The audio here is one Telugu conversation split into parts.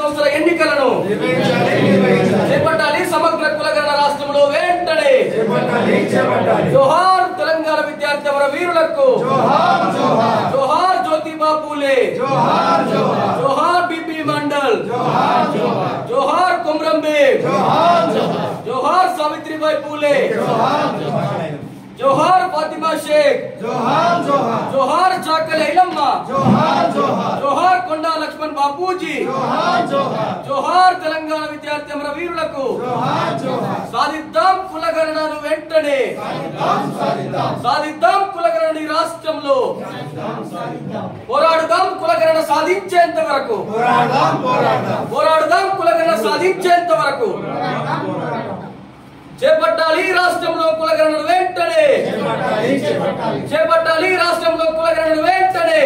సంస్థల ఎన్నికలను చేపట్టాలి సమగ్ర కులగణన రాష్ట్రంలో వెంటనే జోహార్ తెలంగాణ విద్యార్థి అమర వీరులకు జోహార్ జ్యోతిబా పూలే జోహార్ బిపి మండల్ జోహార్ కుమ్రం బేగ్ జోహార్ సావిత్రిబాయి పూలే जोहार फातिमा शेख जोहार चाकल इलम्मा जोहार कोंडा लक्ष्मण बापूजी जोहार तेलंगाण विद्यार्थी अमर वीरुలకు సాధిద్దాం కులగణనను వెంటనే సాధిద్దాం కులగణన రాష్ట్రంలో పోరాడుదాం కులగణన సాధించేంత వరకు పోరాడుదాం కులగణన సాధించేంత వరకు చేపట్టాలి రాష్ట్రంలో కులగణన వెంటనే చేపట్టాలి రాష్ట్రంలో కులగణన వెంటనే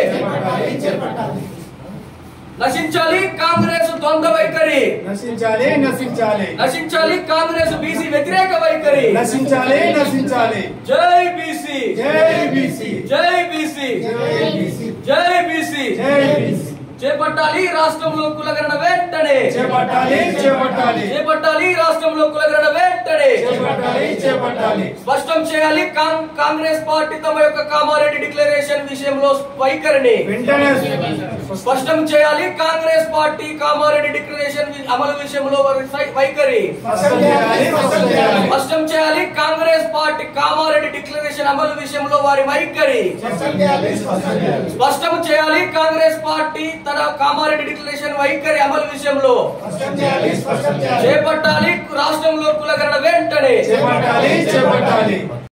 నశించాలి కాంగ్రెస్ ద్వంద్వ వైఖరి నశించాలి నశించాలి నశించాలి కాంగ్రెస్ బీసీ వ్యతిరేక వైఖరి నశించాలి నశించాలి జై బీసీ జై బీసీ జై బీసీ జై బీసీ జై బీసీ జై బీసీ చేపట్టాలి రాష్ట్రంలో కులగణన వెంటనే చేపట్టాలి చేపట్టాలి చేపట్టాలి రాష్ట్రంలో కులగణన వెంటనే చేపట్టాలి చేపట్టాలి స్పష్టం చేయాలి కాంగ్రెస్ పార్టీ తమ యొక్క కామారెడ్డి డిక్లరేషన్ విషయంలో వైఖరిని వెంటనే స్పష్టం చేయాలి కాంగ్రెస్ పార్టీ కామారెడ్డి డిక్లరేషన్ అమలు విషయంలో వైఖరి స్పష్టం చేయాలి కాంగ్రెస్ పార్టీ కామారెడ్డి డిక్లరేషన్ అమలు విషయంలో వారి వైఖరి స్పష్టం చేయాలి కాంగ్రెస్ పార్టీ తన కామారెడ్డి డిక్లరేషన్ వైఖరి అమలు విషయంలో చేపట్టాలి రాష్ట్రంలో కులగణన వెంటనే చేపట్టాలి చేపట్టాలి